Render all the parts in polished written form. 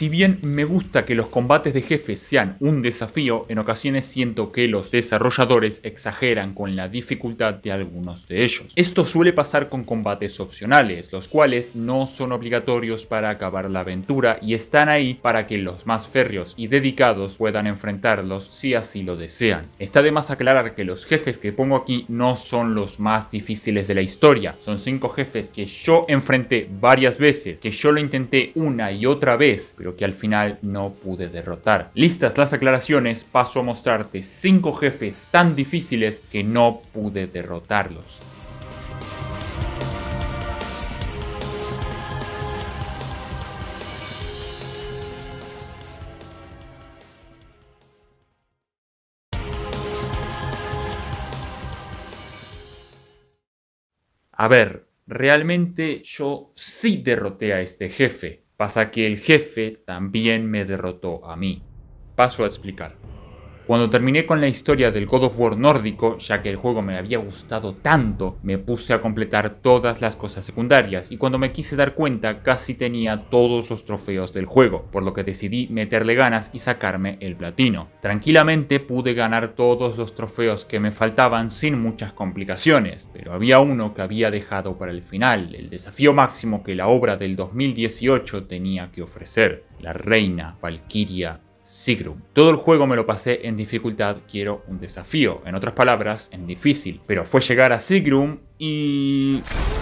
Si bien me gusta que los combates de jefes sean un desafío, en ocasiones siento que los desarrolladores exageran con la dificultad de algunos de ellos. Esto suele pasar con combates opcionales, los cuales no son obligatorios para acabar la aventura y están ahí para que los más férreos y dedicados puedan enfrentarlos si así lo desean. Está de más aclarar que los jefes que pongo aquí no son los más difíciles de la historia, son 5 jefes que yo enfrenté varias veces, que yo lo intenté una y otra vez, pero que al final no pude derrotar. Listas las aclaraciones, paso a mostrarte 5 jefes tan difíciles que no pude derrotarlos. A ver, realmente yo sí derroté a este jefe. Pasa que el jefe también me derrotó a mí. Paso a explicar. Cuando terminé con la historia del God of War nórdico, ya que el juego me había gustado tanto, me puse a completar todas las cosas secundarias y cuando me quise dar cuenta casi tenía todos los trofeos del juego, por lo que decidí meterle ganas y sacarme el platino. Tranquilamente pude ganar todos los trofeos que me faltaban sin muchas complicaciones, pero había uno que había dejado para el final, el desafío máximo que la obra del 2018 tenía que ofrecer, la reina Valkyria Sigrun. Todo el juego me lo pasé en dificultad quiero un desafío, en otras palabras, en difícil. Pero fue llegar a Sigrun y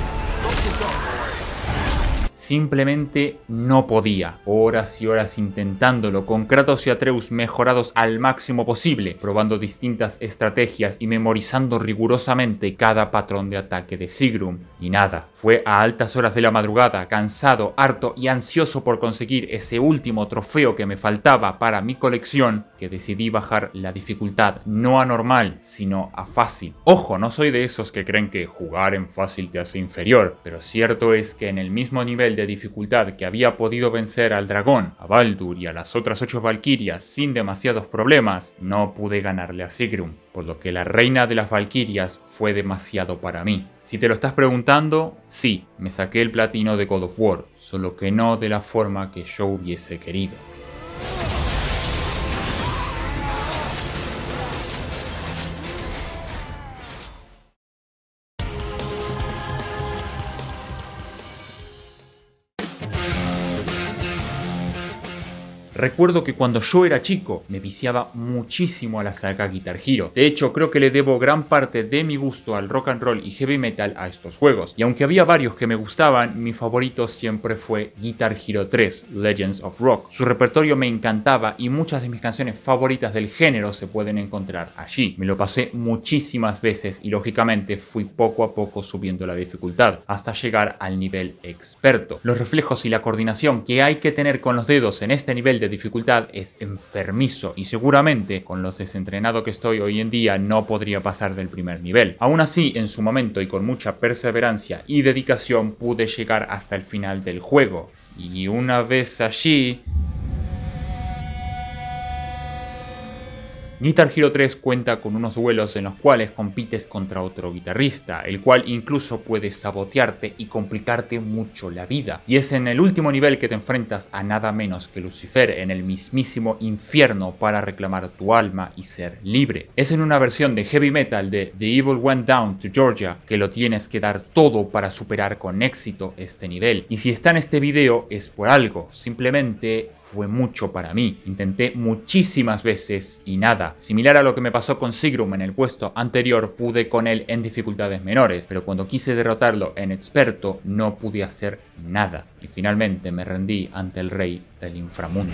simplemente no podía. Horas y horas intentándolo, con Kratos y Atreus mejorados al máximo posible, probando distintas estrategias y memorizando rigurosamente cada patrón de ataque de Sigrun. Y nada, fue a altas horas de la madrugada, cansado, harto y ansioso por conseguir ese último trofeo que me faltaba para mi colección, que decidí bajar la dificultad no a normal, sino a fácil. Ojo, no soy de esos que creen que jugar en fácil te hace inferior, pero cierto es que en el mismo nivel de dificultad que había podido vencer al dragón, a Baldur y a las otras 8 valquirias sin demasiados problemas, no pude ganarle a Sigrun, por lo que la reina de las valquirias fue demasiado para mí. Si te lo estás preguntando, sí, me saqué el platino de God of War, solo que no de la forma que yo hubiese querido. Recuerdo que cuando yo era chico me viciaba muchísimo a la saga Guitar Hero. De hecho, creo que le debo gran parte de mi gusto al rock and roll y heavy metal a estos juegos. Y aunque había varios que me gustaban, mi favorito siempre fue Guitar Hero 3, Legends of Rock. Su repertorio me encantaba y muchas de mis canciones favoritas del género se pueden encontrar allí. Me lo pasé muchísimas veces y lógicamente fui poco a poco subiendo la dificultad hasta llegar al nivel experto. Los reflejos y la coordinación que hay que tener con los dedos en este nivel de dificultad es enfermizo y seguramente con lo desentrenado que estoy hoy en día no podría pasar del primer nivel. Aún así, en su momento y con mucha perseverancia y dedicación pude llegar hasta el final del juego. Y una vez allí... Guitar Hero 3 cuenta con unos duelos en los cuales compites contra otro guitarrista, el cual incluso puede sabotearte y complicarte mucho la vida. Y es en el último nivel que te enfrentas a nada menos que Lucifer en el mismísimo infierno para reclamar tu alma y ser libre. Es en una versión de heavy metal de The Evil Went Down to Georgia que lo tienes que dar todo para superar con éxito este nivel. Y si está en este video es por algo, simplemente... fue mucho para mí. Intenté muchísimas veces y nada. Similar a lo que me pasó con Sigrun en el puesto anterior, pude con él en dificultades menores, pero cuando quise derrotarlo en experto no pude hacer nada. Y finalmente me rendí ante el rey del inframundo.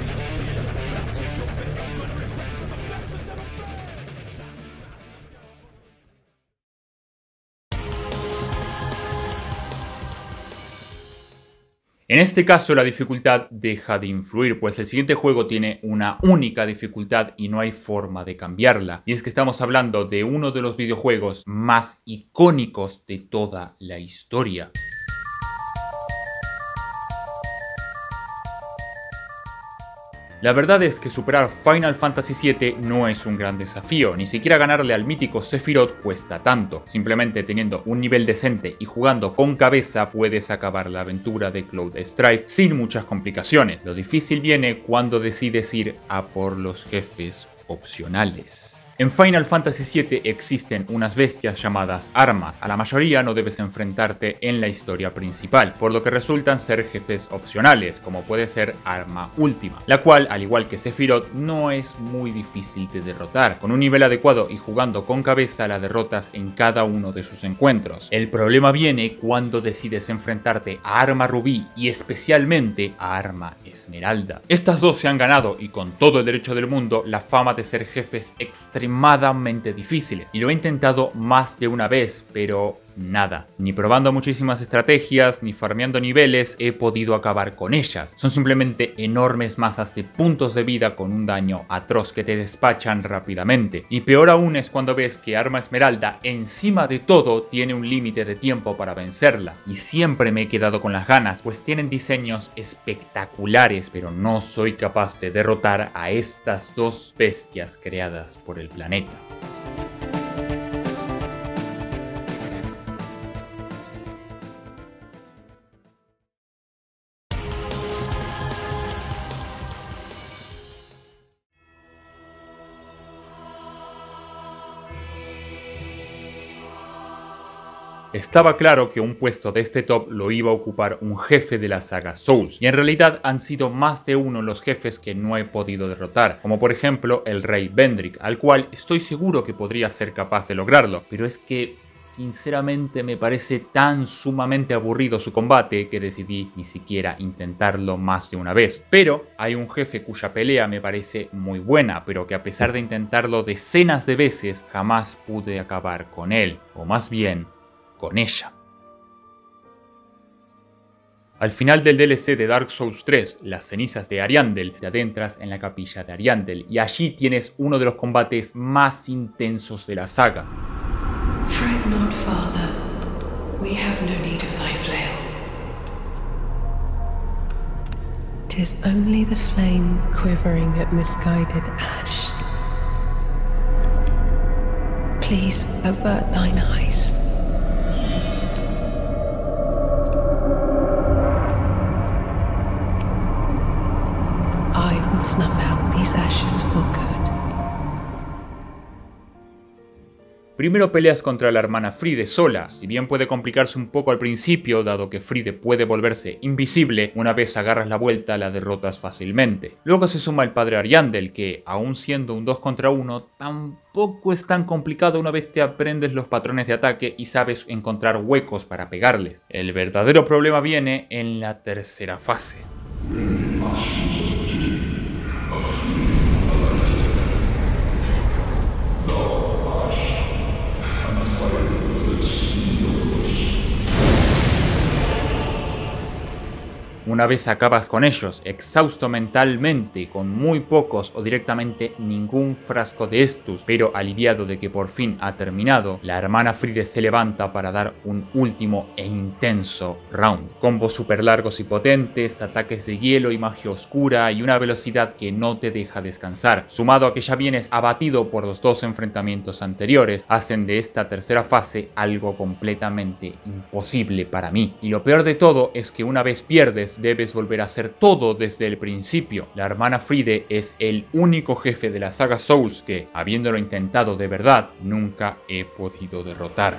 En este caso la dificultad deja de influir, pues el siguiente juego tiene una única dificultad y no hay forma de cambiarla. Y es que estamos hablando de uno de los videojuegos más icónicos de toda la historia. La verdad es que superar Final Fantasy VII no es un gran desafío, ni siquiera ganarle al mítico Sephiroth cuesta tanto. Simplemente teniendo un nivel decente y jugando con cabeza puedes acabar la aventura de Cloud Strife sin muchas complicaciones. Lo difícil viene cuando decides ir a por los jefes opcionales. En Final Fantasy VII existen unas bestias llamadas armas. A la mayoría no debes enfrentarte en la historia principal, por lo que resultan ser jefes opcionales, como puede ser Arma Última, la cual, al igual que Sephiroth, no es muy difícil de derrotar. Con un nivel adecuado y jugando con cabeza la derrotas en cada uno de sus encuentros. El problema viene cuando decides enfrentarte a Arma Rubí y especialmente a Arma Esmeralda. Estas dos se han ganado, y con todo el derecho del mundo, la fama de ser jefes extremadamente difíciles, y lo he intentado más de una vez, pero nada. Ni probando muchísimas estrategias, ni farmeando niveles he podido acabar con ellas. Son simplemente enormes masas de puntos de vida con un daño atroz que te despachan rápidamente. Y peor aún es cuando ves que Arma Esmeralda, encima de todo, tiene un límite de tiempo para vencerla. Y siempre me he quedado con las ganas, pues tienen diseños espectaculares, pero no soy capaz de derrotar a estas dos bestias creadas por el planeta. Estaba claro que un puesto de este top lo iba a ocupar un jefe de la saga Souls, y en realidad han sido más de uno los jefes que no he podido derrotar, como por ejemplo el Rey Vendrick, al cual estoy seguro que podría ser capaz de lograrlo, pero es que sinceramente me parece tan sumamente aburrido su combate que decidí ni siquiera intentarlo más de una vez. Pero hay un jefe cuya pelea me parece muy buena, pero que a pesar de intentarlo decenas de veces jamás pude acabar con él, o más bien con ella. Al final del DLC de Dark Souls 3, Las cenizas de Ariandel, te adentras en la capilla de Ariandel y allí tienes uno de los combates más intensos de la saga. Fret not, Father. We have no need of thy flail. 'Tis only the flame quivering at misguided ash. Please avert thine eyes. I will snuff out these ashes for good. Primero peleas contra la hermana Fride sola. Si bien puede complicarse un poco al principio, dado que Fride puede volverse invisible, una vez agarras la vuelta la derrotas fácilmente. Luego se suma el padre Ariandel, que aun siendo un 2 contra 1, tampoco es tan complicado una vez te aprendes los patrones de ataque y sabes encontrar huecos para pegarles. El verdadero problema viene en la tercera fase. Una vez acabas con ellos, exhausto mentalmente, con muy pocos o directamente ningún frasco de estus, pero aliviado de que por fin ha terminado, la hermana Fride se levanta para dar un último e intenso round. Combos super largos y potentes, ataques de hielo y magia oscura y una velocidad que no te deja descansar, sumado a que ya vienes abatido por los dos enfrentamientos anteriores, hacen de esta tercera fase algo completamente imposible para mí. Y lo peor de todo es que una vez pierdes, debes volver a hacer todo desde el principio. La hermana Fride es el único jefe de la saga Souls que, habiéndolo intentado de verdad, nunca he podido derrotar.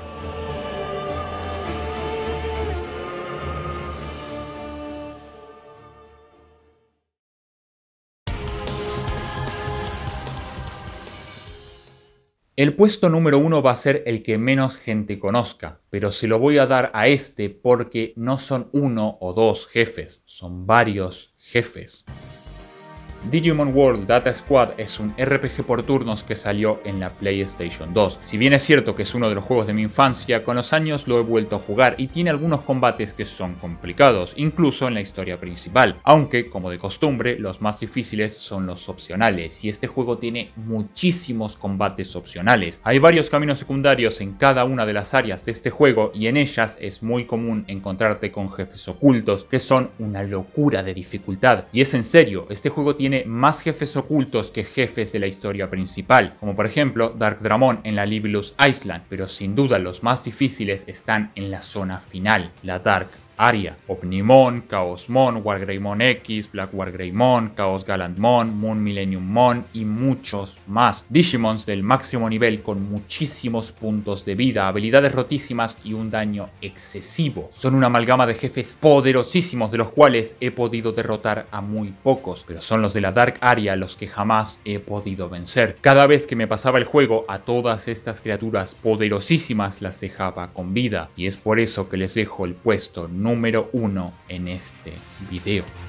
El puesto número 1 va a ser el que menos gente conozca, pero se lo voy a dar a este porque no son uno o dos jefes, son varios jefes. Digimon World Data Squad es un RPG por turnos que salió en la PlayStation 2. Si bien es cierto que es uno de los juegos de mi infancia, con los años lo he vuelto a jugar y tiene algunos combates que son complicados, incluso en la historia principal, aunque, como de costumbre, los más difíciles son los opcionales, y este juego tiene muchísimos combates opcionales. Hay varios caminos secundarios en cada una de las áreas de este juego y en ellas es muy común encontrarte con jefes ocultos que son una locura de dificultad. Y es en serio, este juego tiene tiene más jefes ocultos que jefes de la historia principal, como por ejemplo Darkdramon en la Libelus Island, pero sin duda los más difíciles están en la zona final, la Dark Area. Omnimon, Chaosmon, Wargreymon X, Black Wargreymon, Chaos Gallantmon, Moon Millennium Mon y muchos más. Digimons del máximo nivel con muchísimos puntos de vida, habilidades rotísimas y un daño excesivo. Son una amalgama de jefes poderosísimos de los cuales he podido derrotar a muy pocos, pero son los de la Dark Area los que jamás he podido vencer. Cada vez que me pasaba el juego, a todas estas criaturas poderosísimas las dejaba con vida, y es por eso que les dejo el puesto número 1 en este video.